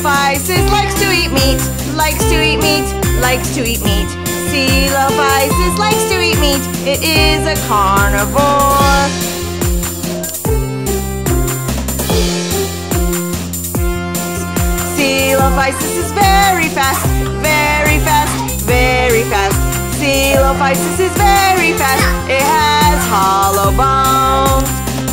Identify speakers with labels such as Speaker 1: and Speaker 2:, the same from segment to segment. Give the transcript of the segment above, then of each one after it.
Speaker 1: Coelophisis likes to eat meat, likes to eat meat, likes to eat meat. Coelophisis likes to eat meat. It is a carnivore. Coelophisis is very fast, very fast, very fast. Coelophisis is very fast. It has hollow bones.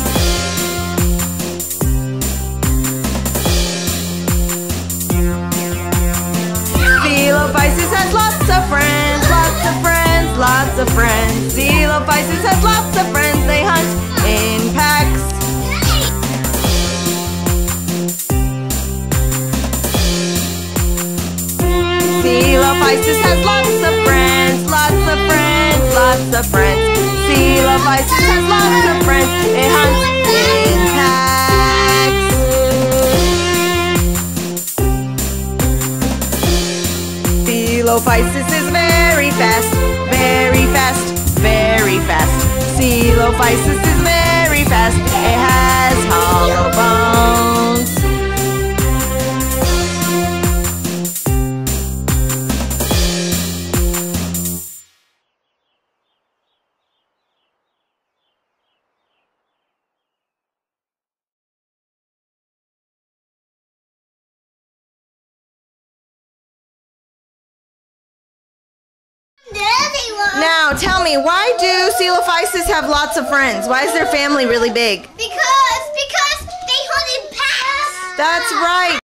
Speaker 1: Coelophisis has lots of friends, lots of friends, lots of friends. Coelophisis has lots of friends. They hunt in packs. Coelophisis has lots of friends, lots of friends, lots of friends. Coelophisis has lots of friends. It hunts in packs. Coelophisis is very fast, very fast, very fast. Coelophisis is very fast. It has hollow bones. Now, tell me, why do Coelophisis have lots of friends? Why is their family really big?
Speaker 2: Because they hunt in packs.
Speaker 1: That's right.